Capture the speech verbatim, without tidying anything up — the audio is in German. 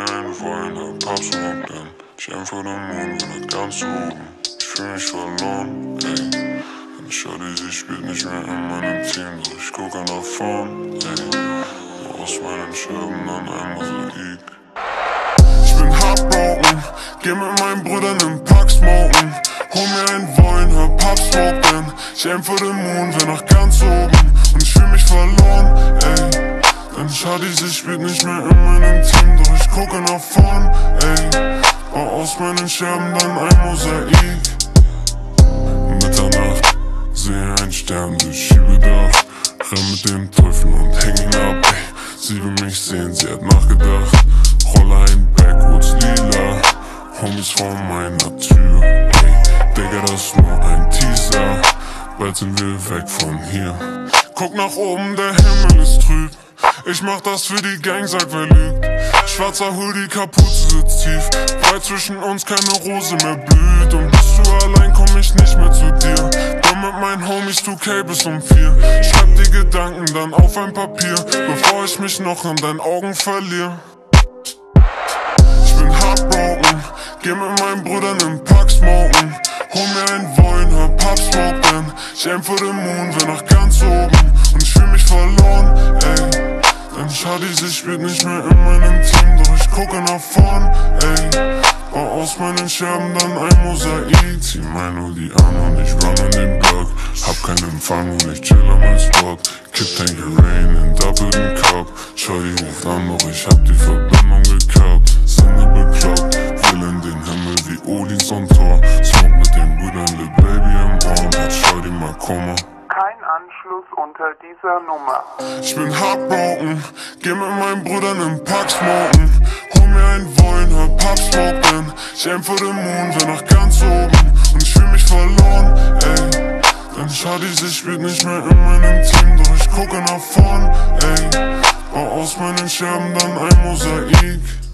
einen Wein, hab Papsmog, denn Jam vor dem Mond, bin nicht ganz oben. Ich fühl mich verloren, ey. Denn Shawty, sie spielt nicht mehr in meinem Team, doch ich gucke nach vorn, ey. Aus meinen Scherben dann ein Mosaik. Ich bin heartbroken, geh mit meinen Brüdern im Park smoken. Hol mir ein Wein, hab Papsmog, denn Jam vor dem Mond, bin noch ganz oben. Und ich fühl mich verloren, ey. Denn Shawty, sie spielt nicht mehr in meinem Team, doch ich gucke nach vorn, ey. Bau aus meinen Scherben dann ein Mosaik. Mitternacht, sehe ein Stern durch Schiebedach. Renn mit dem Teufel und häng ihn ab, ey. Sie will mich sehen, sie hat nachgedacht. Rolle ein Backwoods lila, Homies vor meiner Tür, ey. Digga, das ist nur ein Teaser, bald sind wir weg von hier. Guck nach oben, der Himmel ist trüb. Ich mach das für die Gang, sag wer lügt. Schwarzer Hoodie, Kapuze sitzt tief, weil zwischen uns keine Rose mehr blüht. Und bist du allein, komm ich nicht mehr zu dir. Bin mit meinen Homies zwei K bis um vier. Schreib die Gedanken dann auf ein Papier, bevor ich mich noch in deinen Augen verliere. Ich bin heartbroken, geh mit meinen Brüdern im Park smoken. Hol mir ein Wein, hab Papsmog, denn Jam vor dem Mond, wir noch ganz oben. Und ich fühl mich verloren, ey. Denn Shawty, sie spielt nicht mehr in meinem Team, doch ich gucke nach vorn, ey. Bau aus meinen Scherben dann ein Mosaik. Zieh mein Hoodie an und ich run an den Block. Hab keinen Empfang und ich chill an meinem Spot. Kipp Tangerine in doppelten Cup. Shawty ruft an, doch ich hab die Verbindung gekappt. Sinne bekloppt, will in den Himmel wie Odins und Thor. Smoke mit den Brüdern, Lil Baby im Ohr. Hat Shawty mal Koma. Kein Anschluss unter dieser Nummer. Ich bin heartbroken, geh mit meinen Brüdern im Park smoken. Hol mir ein Wein, hab Papsmog, denn Jam vor dem Mond, wir noch ganz oben. Und ich fühl mich verloren, ey. Denn Shawty, sie spielt nicht mehr in meinem Team, doch ich gucke nach vorn, ey. Bau aus meinen Scherben dann ein Mosaik.